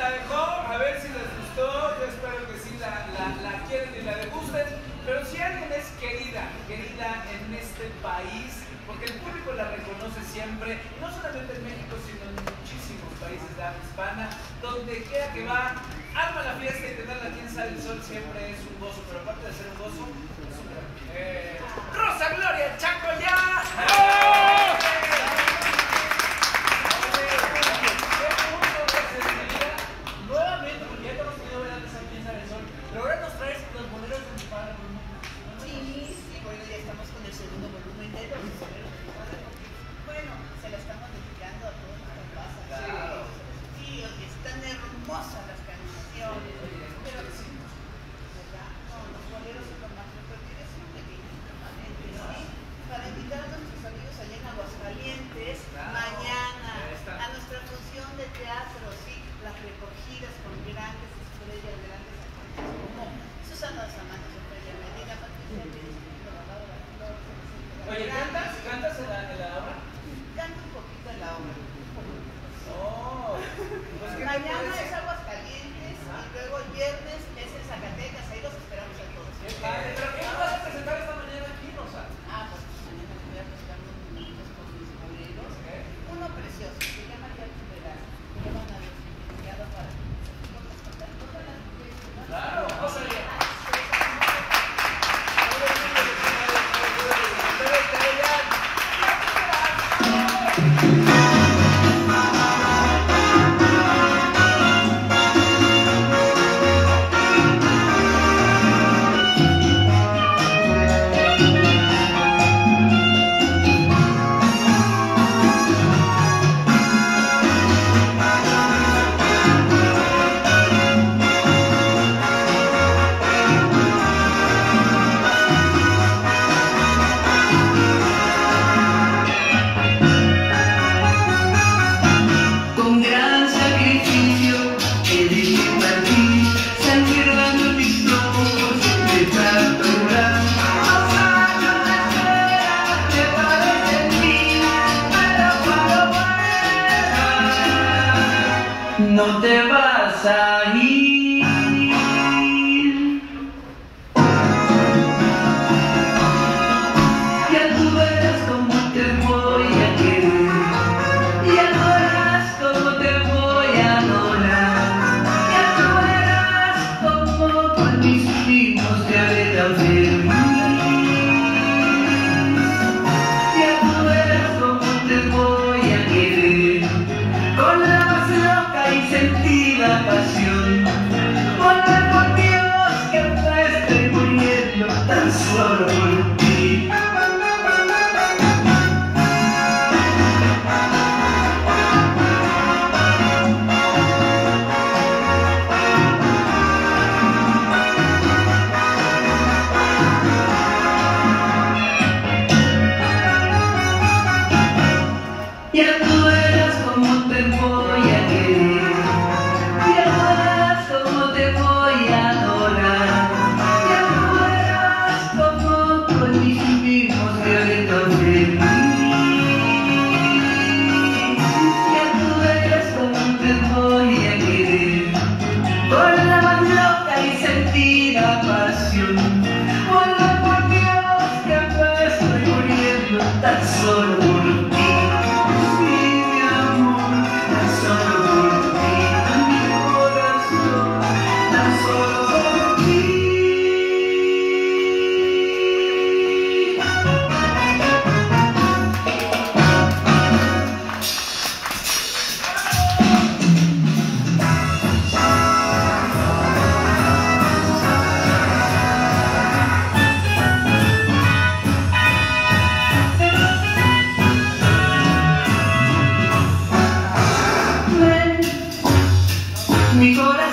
la dejó, a ver si les gustó. Yo espero que sí la quieren y la degusten. Pero si alguien es querida en este país, porque el público la reconoce siempre, no solamente en México, sino en muchísimos países de habla hispana, donde quiera que va, arma la fiesta y tenerla aquí en Sale el Sol siempre es un gozo, pero aparte de ser un gozo, es un gran... ¡Rosa Gloria Chacoyá! Nuevamente, porque ya hemos tenido ver antes aquí en Sale el Sol, pero ahora nos traes los boleros de mi padre. Sí, bueno, ya estamos con el segundo volumen de los boleros de mi padre. Bueno, se la estamos dedicando a todos los papás. Claro. Sí, oye, están hermosas las canciones. Pero sí, ¿verdad? No, los boleros son lo más divertido, es un pequeñito, ¿sí? Para invitar a nuestros amigos allá en Aguascalientes, mañana, a nuestra función de teatro, sí, las recogidas con grandes estrellas, grandes actores como Susana Samano, Sofía Medina, Patricia Pérez, Oye, ¿cantas en la obra? Canto un poquito en la obra. Oh, pues ¿qué te Mañana parece? es Aguascalientes y luego el viernes es en Zacatecas, ahí los esperamos a todos. Qué padre. ¿Pero qué vas a presentar esta mañana aquí, Rosa? Pues mañana les voy a presentar unos minutos con mis boleros. Uno precioso, se llama Yacu Velasco, que van a ver enviado para contar todas las mujeres. Claro, vamos allá. No te vas a ir. Ya tú verás cómo te voy a querer. Ya tú verás cómo te voy a adorar. Ya tú verás cómo con mis mismos te haré tan feliz. Ya tú verás cómo te voy a querer. Con la más loca y sentida pasión, ponle por Dios que me estoy muriendo tan solo por ti. Ya tú verás cómo te voy a querer. Ya tú verás cómo te voy a adorar. Ya tú verás cómo con mis mismos te haré tan feliz. Ya tú verás cómo te voy a querer. Con la más loca y sentida pasión. Ponle por Dios que me estoy muriendo tan solo por ti. Mi corazón